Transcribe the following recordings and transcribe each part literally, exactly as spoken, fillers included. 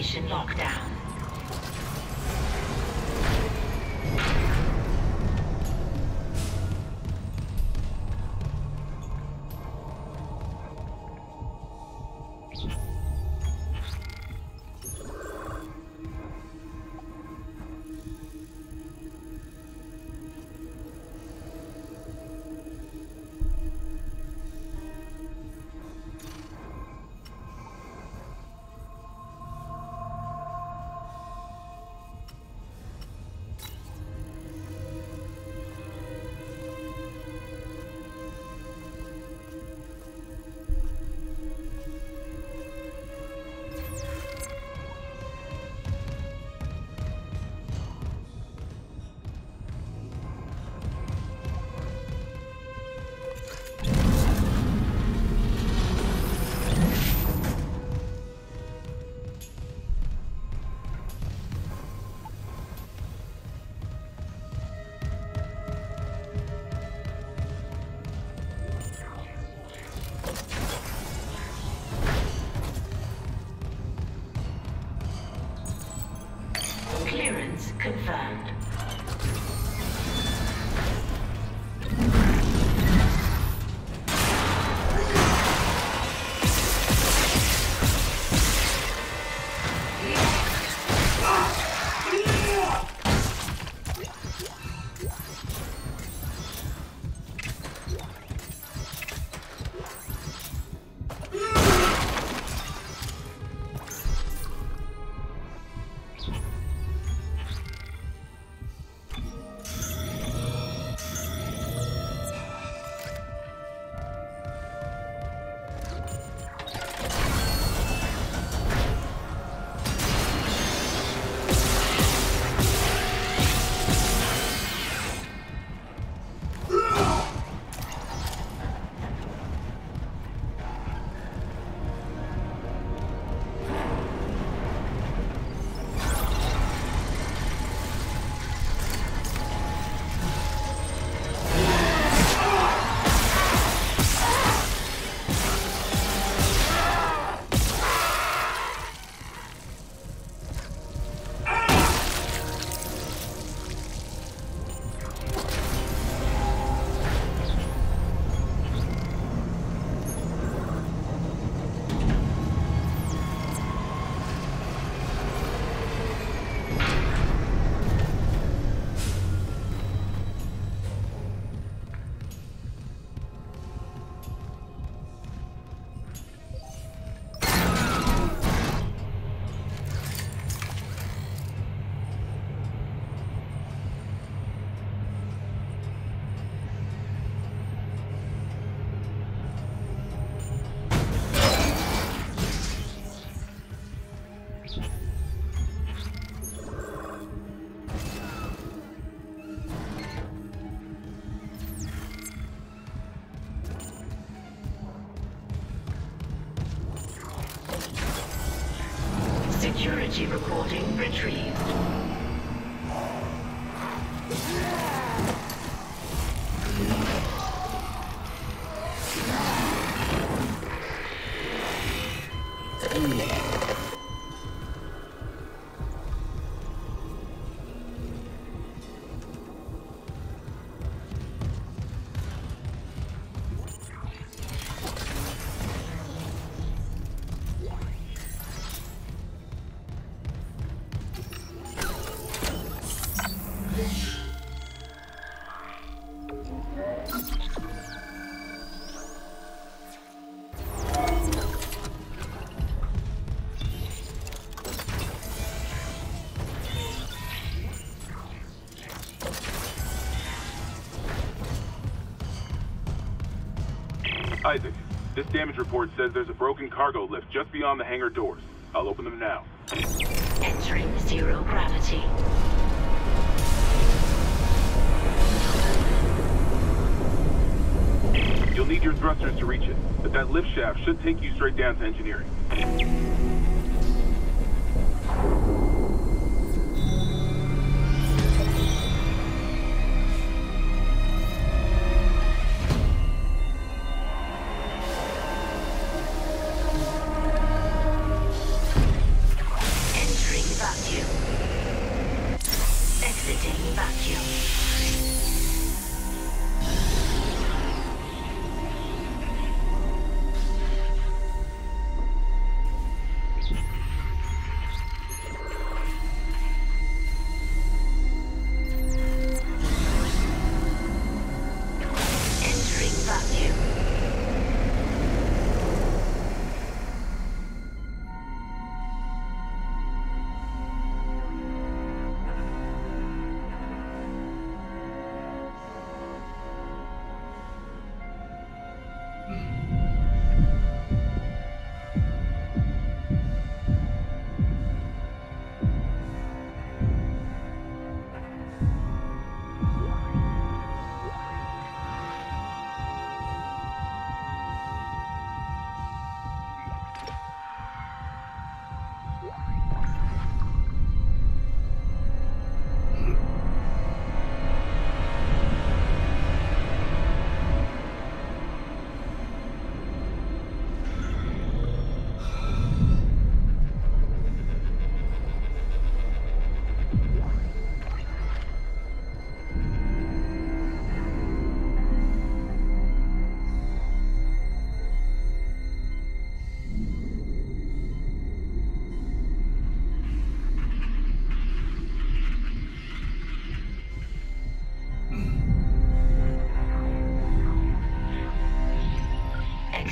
Communication lockdown. Clearance confirmed. Security recording retrieved. Isaac, this damage report says there's a broken cargo lift just beyond the hangar doors. I'll open them now. Entering zero gravity. You'll need your thrusters to reach it, but that lift shaft should take you straight down to engineering.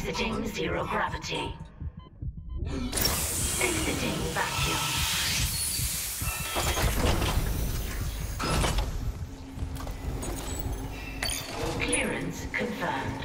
Exiting zero gravity. Exiting vacuum. Clearance confirmed.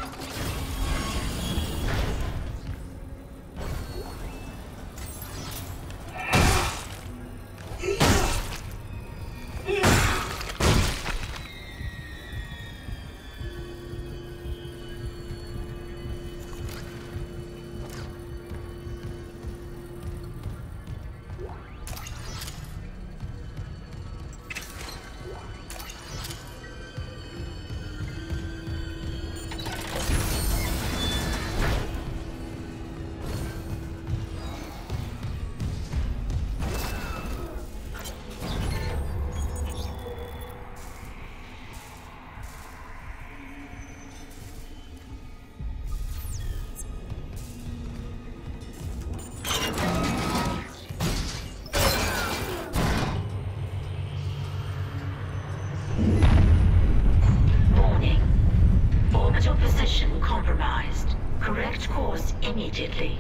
Position compromised. Correct course immediately.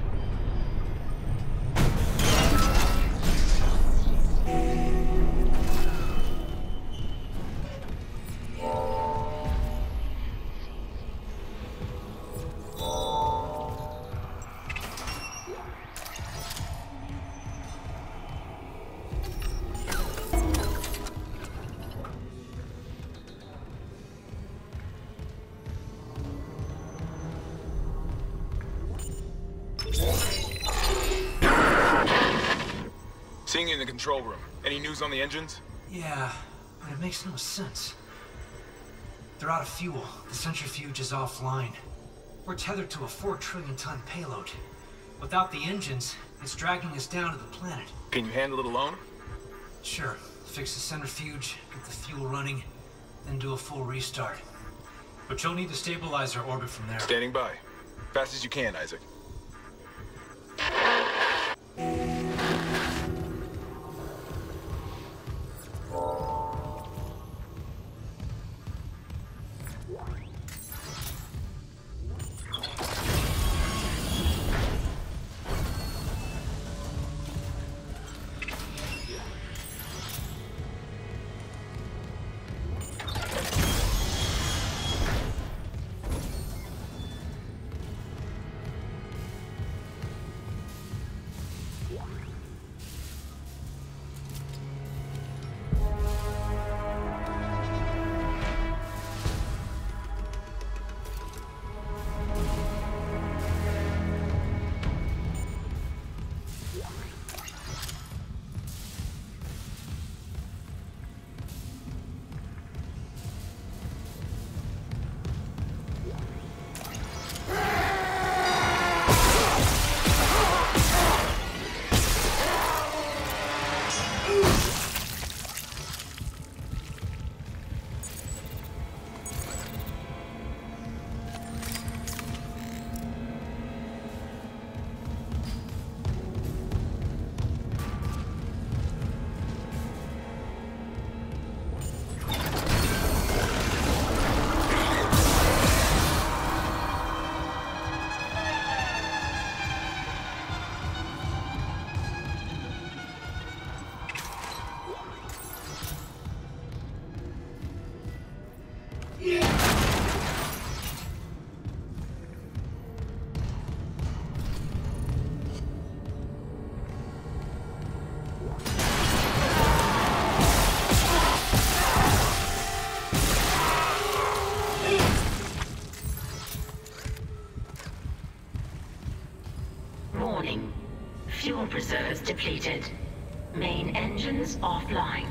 Seeing you in the control room. Any news on the engines? Yeah, but it makes no sense. They're out of fuel. The centrifuge is offline. We're tethered to a four trillion ton payload. Without the engines, it's dragging us down to the planet. Can you handle it alone? Sure. Fix the centrifuge, get the fuel running, then do a full restart. But you'll need to stabilize our orbit from there. Standing by. Fast as you can, Isaac. Fuel reserves depleted. Main engines offline.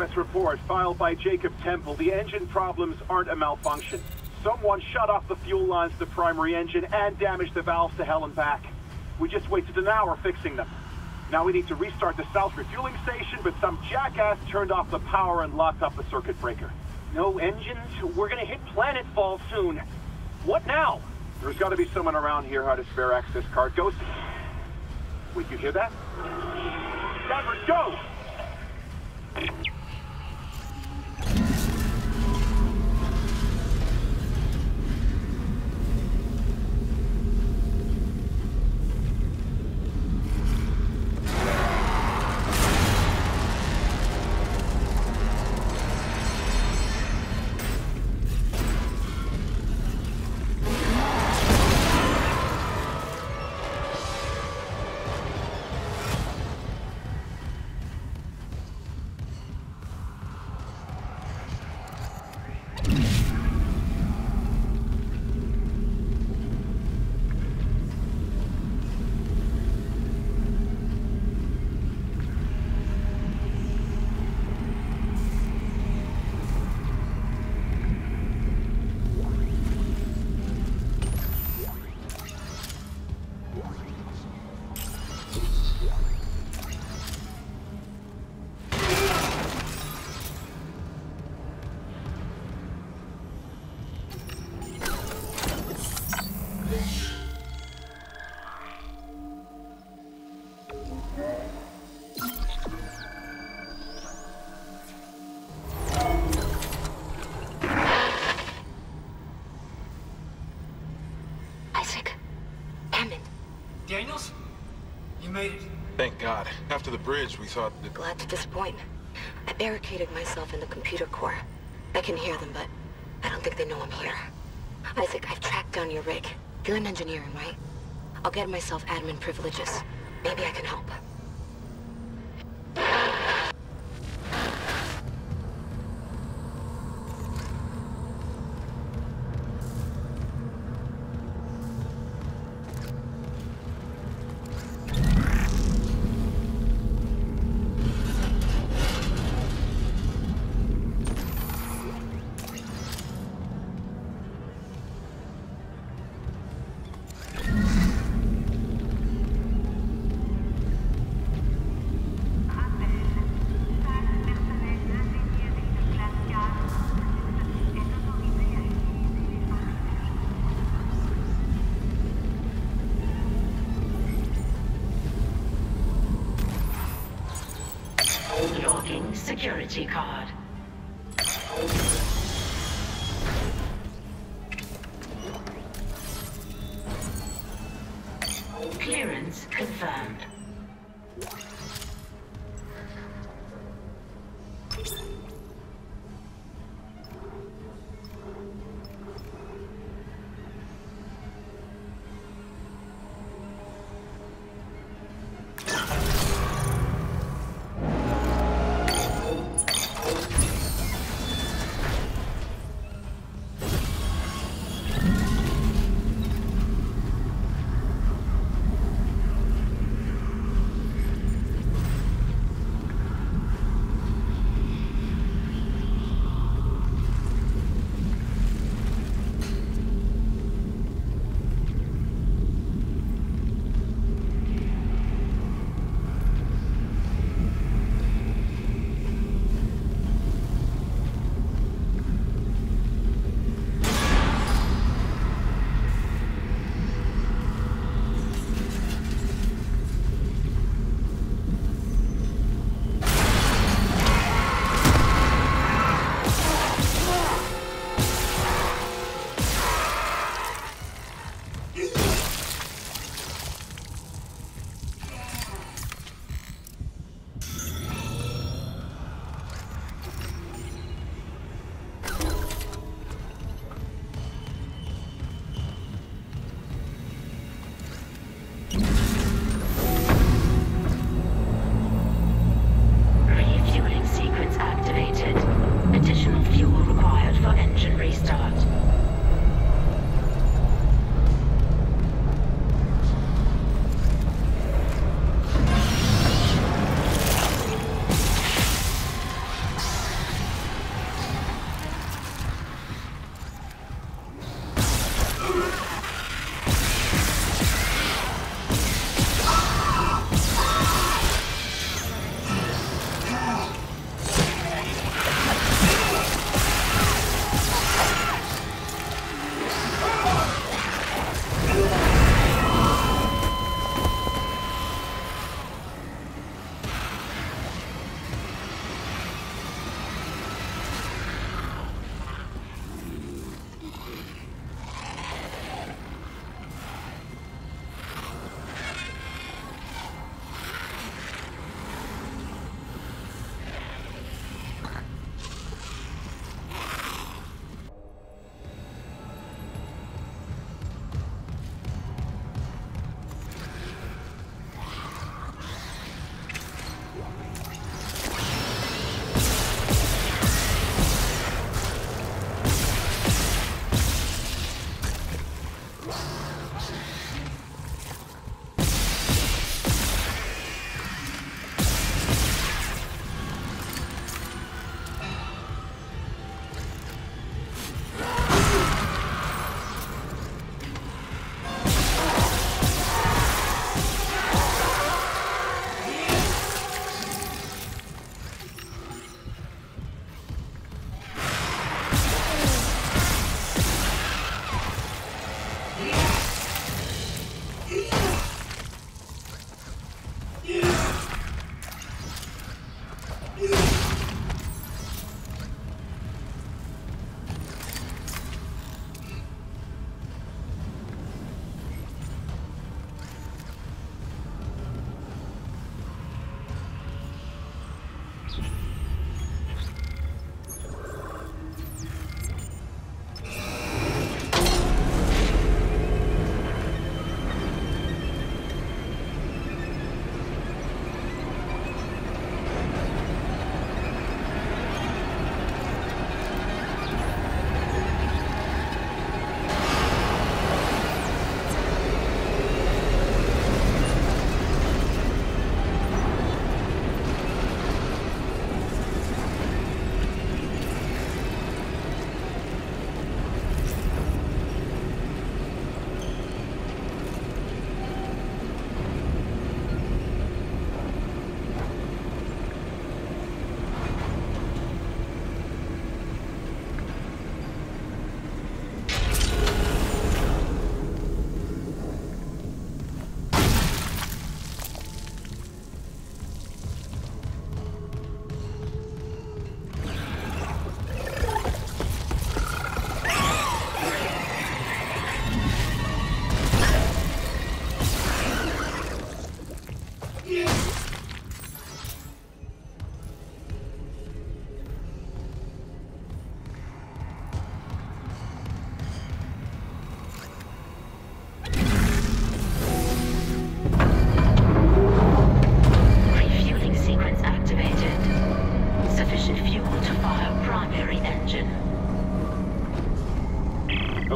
progress report filed by Jacob Temple, the engine problems aren't a malfunction. Someone shut off the fuel lines to the primary engine and damaged the valves to hell and back. We just wasted an hour fixing them. Now we need to restart the south refueling station, but some jackass turned off the power and locked up the circuit breaker. No engines? We're gonna hit planetfall soon. What now? There's gotta be someone around here who had a spare access card. Go. Wait, you hear that? Danvers, go! Daniels? You made it. Thank God. After the bridge, we thought that... Glad to disappoint. I barricaded myself in the computer core. I can hear them, but I don't think they know I'm here. Isaac, I've tracked down your rig. You're in engineering, right? I'll get myself admin privileges. Maybe I can help. Logging security card. Clearance confirmed.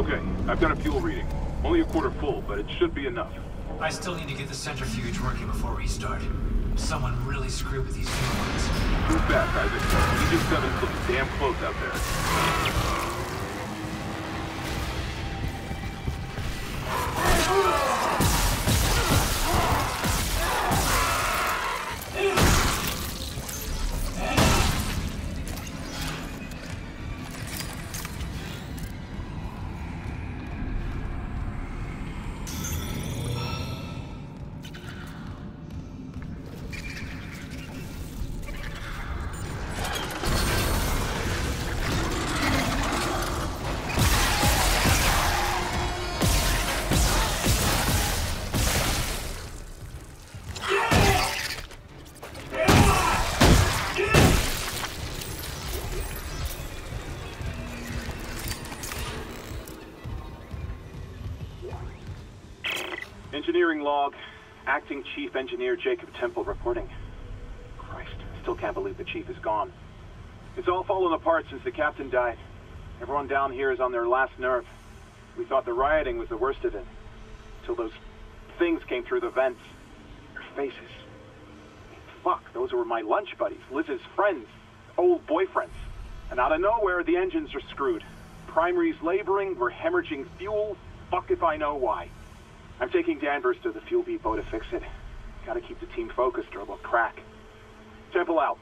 Okay, I've got a fuel reading. Only a quarter full, but it should be enough. I still need to get the centrifuge working before restart. Someone really screwed with these fuel lines. Too fast, Isaac. Aegis seven's looking damn close out there. Engineering log. Acting Chief Engineer Jacob Temple reporting. Christ, I still can't believe the Chief is gone. It's all fallen apart since the Captain died. Everyone down here is on their last nerve. We thought the rioting was the worst of it. Till those things came through the vents. Their faces. Fuck, those were my lunch buddies, Liz's friends, old boyfriends. And out of nowhere, the engines are screwed. Primary's laboring, we're hemorrhaging fuel. Fuck if I know why. I'm taking Danvers to the fuel depot to fix it. Gotta keep the team focused or we'll crack. Temple out.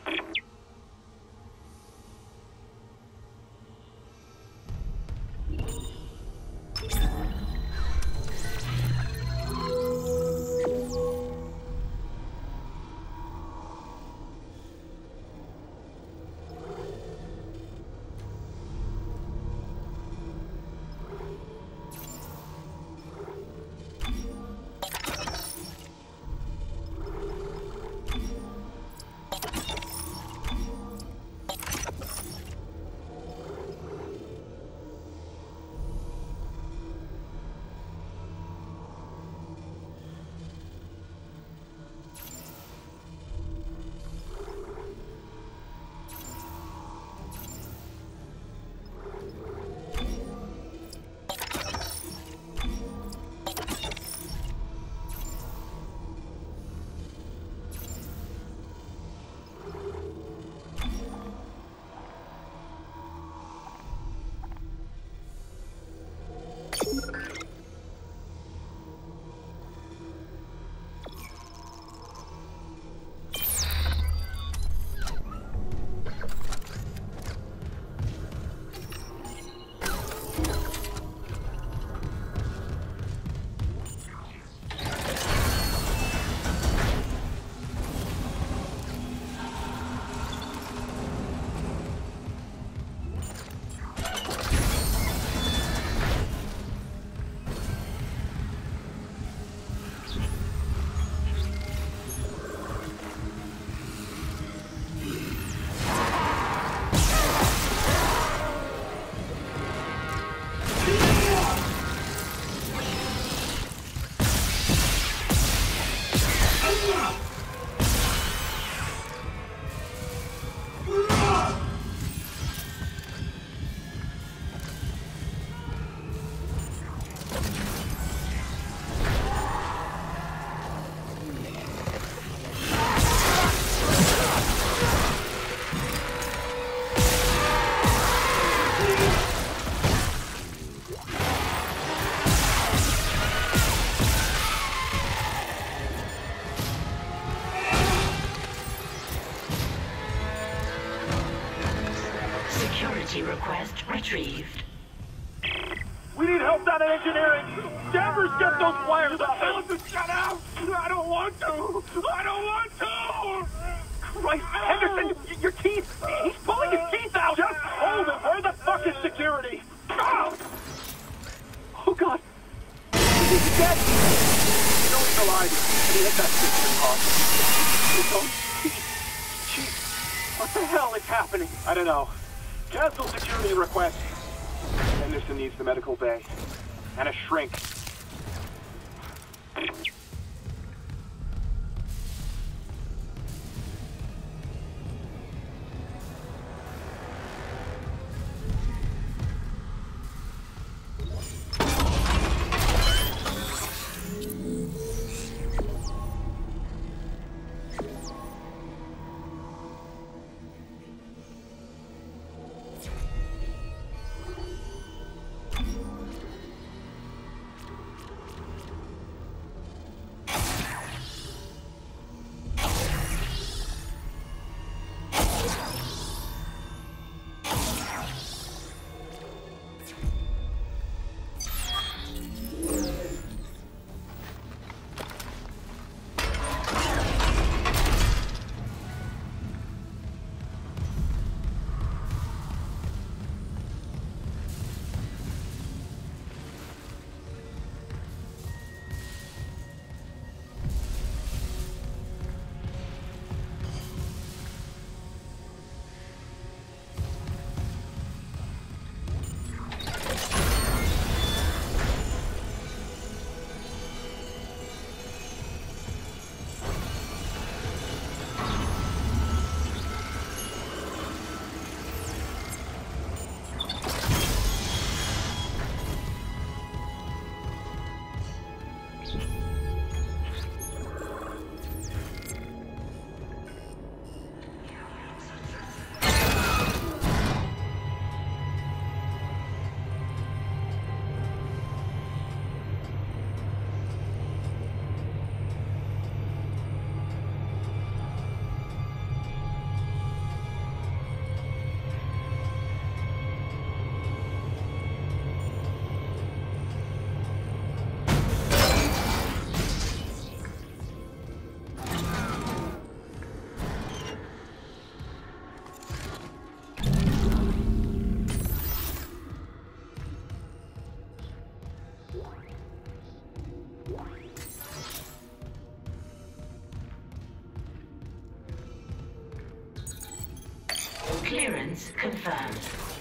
Request retrieved. We need help down in engineering! Danvers, get those wires up! Shut out! I don't want to! I don't want to! Christ, Henderson, y- your teeth! He's pulling his teeth out! Just hold it! Where the fuck is security? Oh, oh God! He's dead! No, he's alive. And he hit that stick in the car. His own teeth. Jeez, what the hell is happening? I don't know. Cancel security request. Henderson needs the medical bay. And a shrink. Clearance confirmed.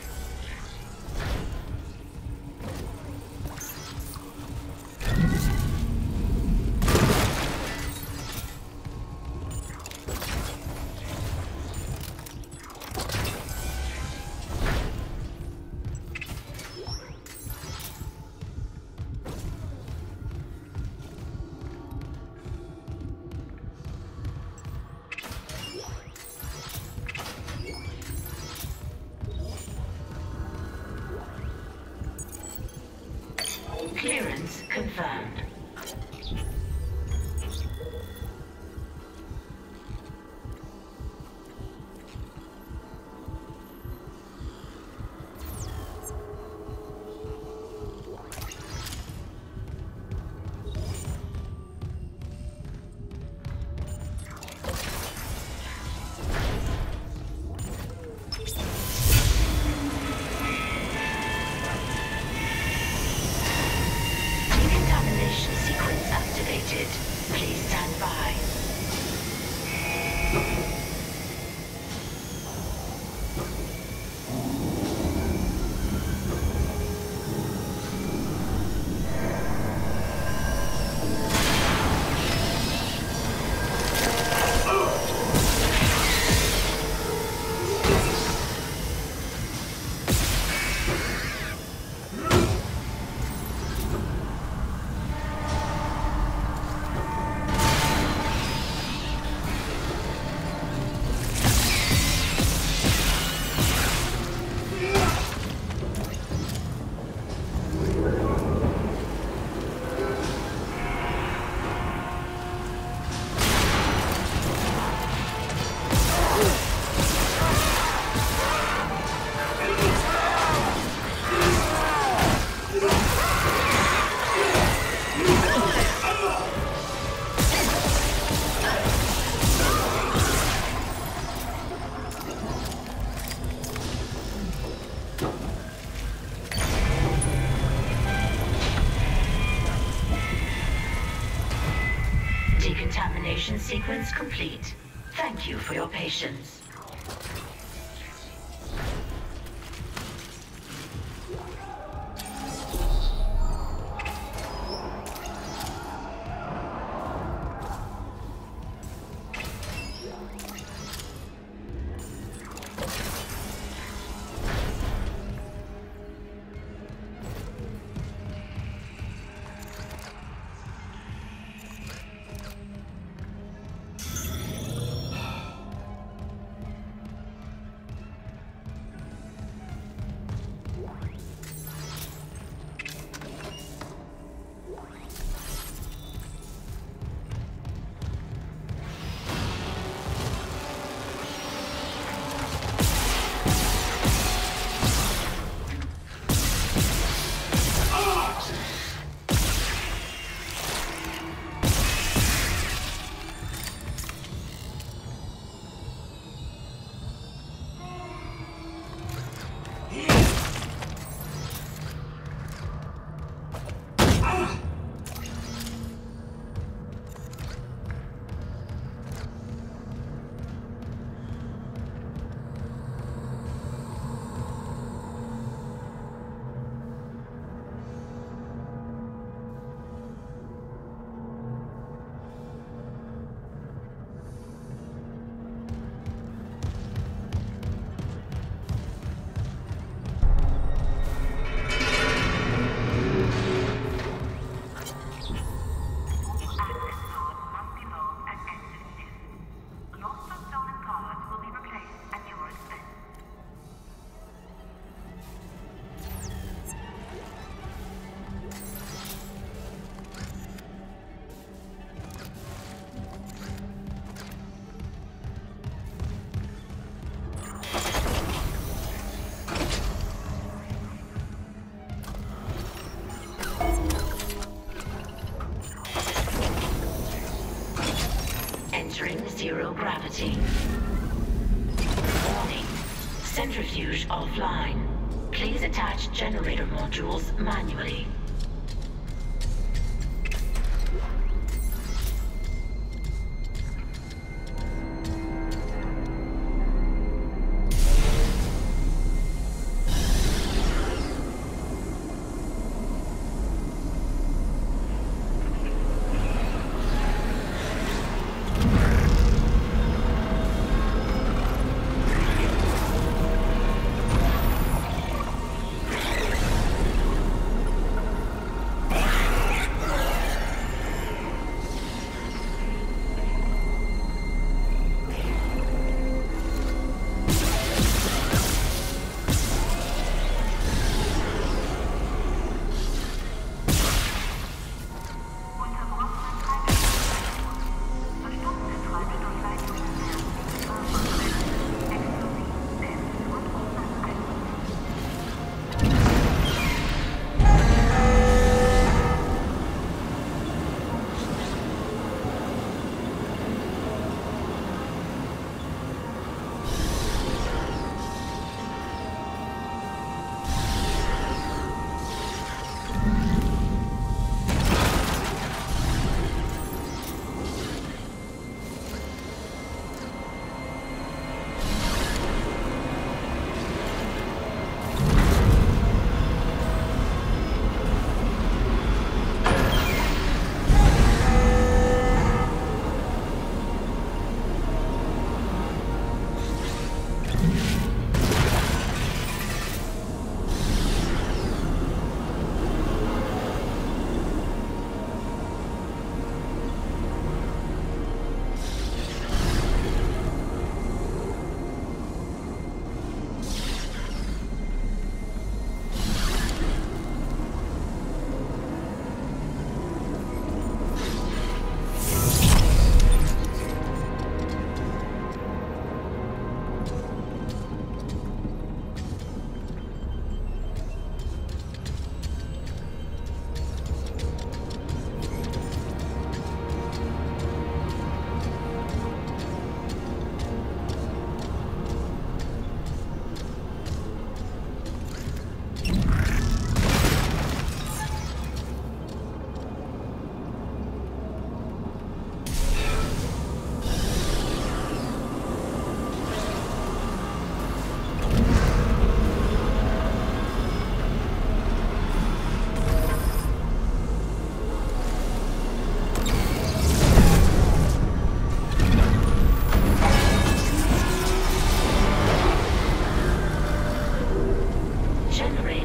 Clearance confirmed. Sequence activated. Please stand by. Decontamination sequence complete. Thank you for your patience. Entering zero gravity. Warning. Centrifuge offline. Please attach generator modules manually.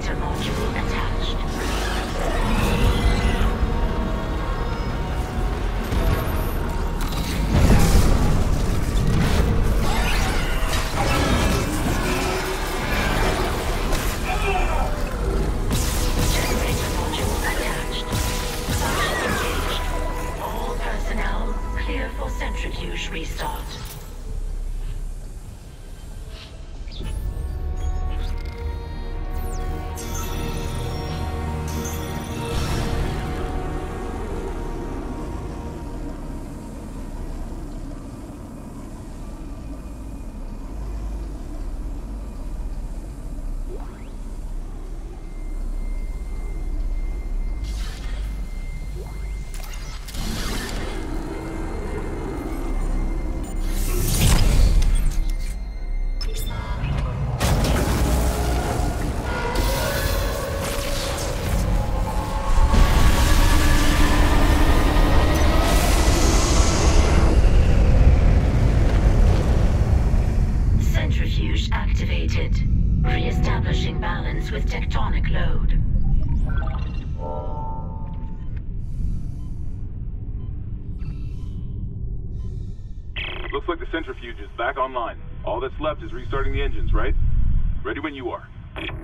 Generator module attached. Generator module attached. Function engaged. All personnel clear for centrifuge restart. Centrifuge activated. Re-establishing balance with tectonic load. Looks like the centrifuge is back online. All that's left is restarting the engines, right? Ready when you are.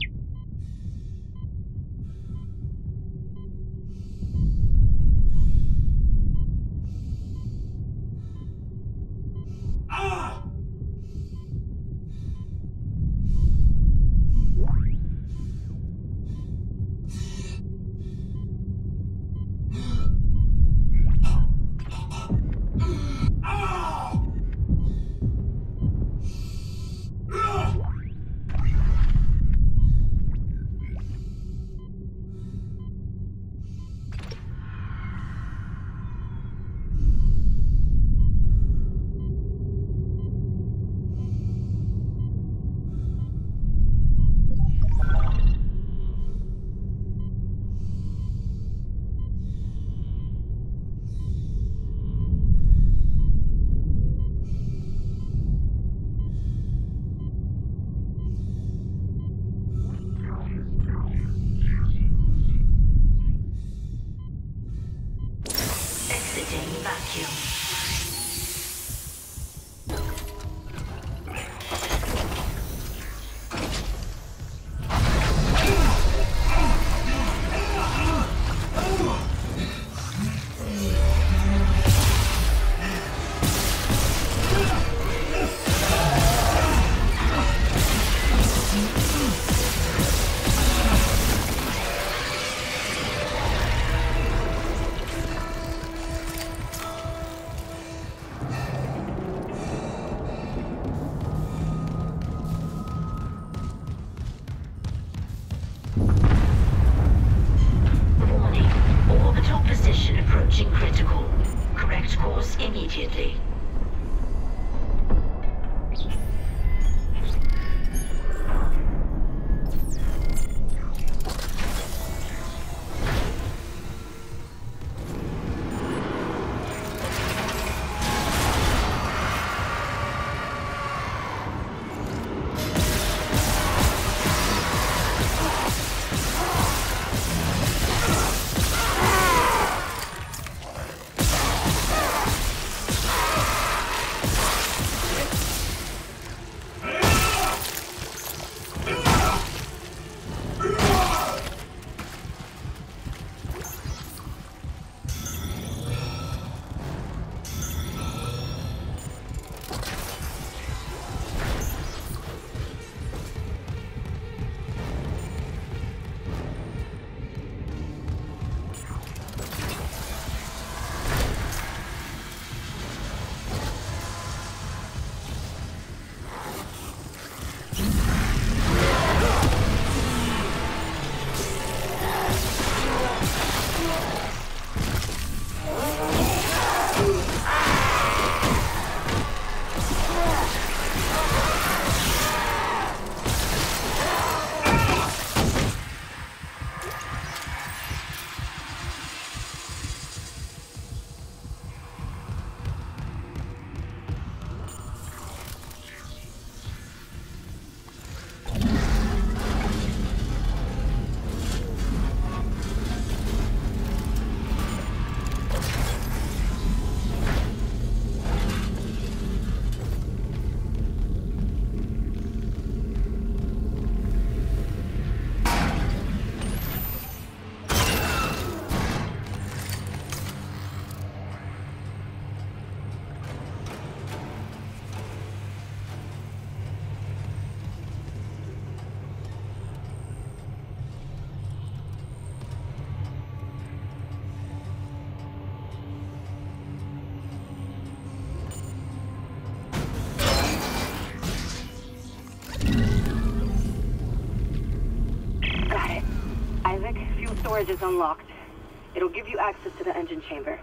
Exiting vacuum. Critical. Correct course immediately. Engine storage is unlocked. It'll give you access to the engine chamber.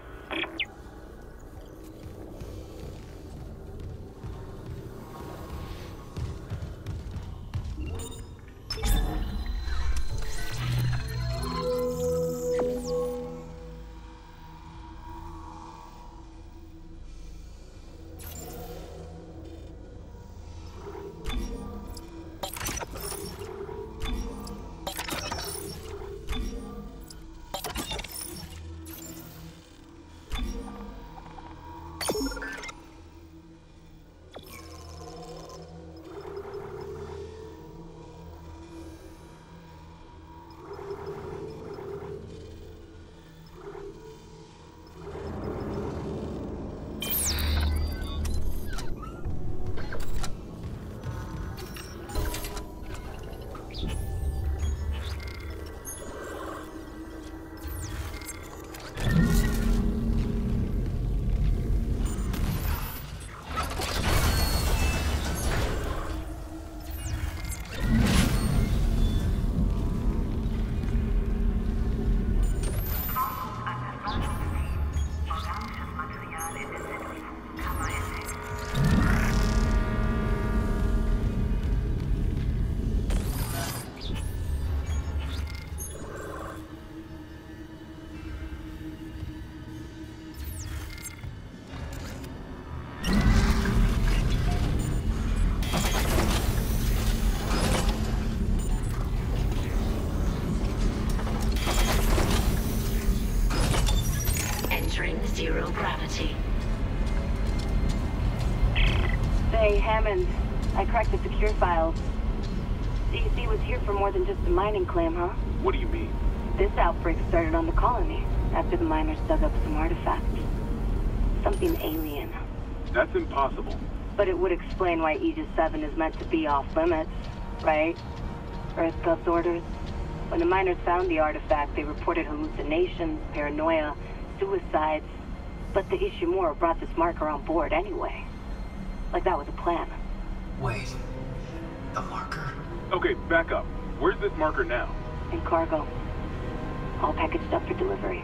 Zero gravity. Say, Hammond, I cracked the secure files. D C was here for more than just a mining claim, huh? What do you mean? This outbreak started on the colony, after the miners dug up some artifacts. Something alien. That's impossible. But it would explain why Aegis seven is meant to be off limits, right? Earth Gust orders. When the miners found the artifact, they reported hallucinations, paranoia, suicides. But the Ishimura brought this marker on board anyway. Like that was a plan. Wait. The marker? Okay, back up. Where's this marker now? In cargo. All packaged up for delivery.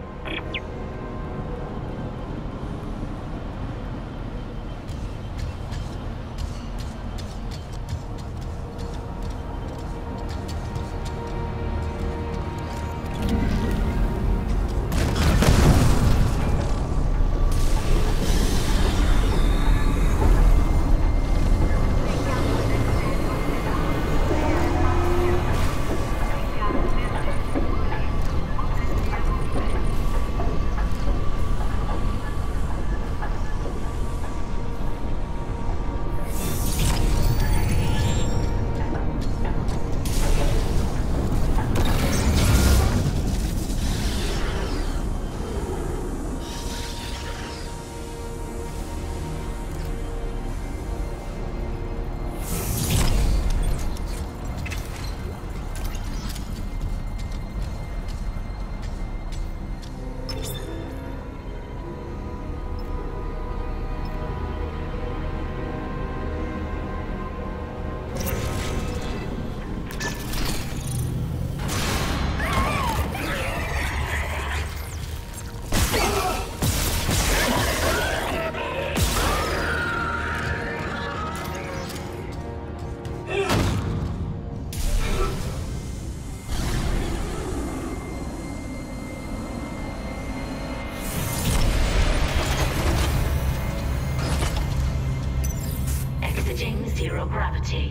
Zero gravity.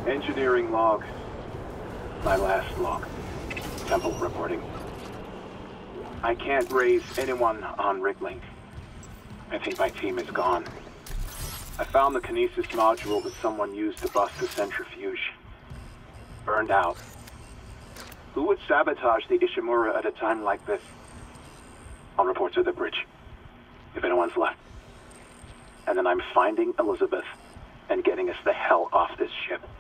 Engineering log. My last log. Temple reporting. I can't raise anyone on Riglink. I think my team is gone. I found the kinesis module that someone used to bust the centrifuge. Burned out. Who would sabotage the Ishimura at a time like this? I'll report to the bridge, if anyone's left. And then I'm finding Elizabeth and getting us the hell off this ship.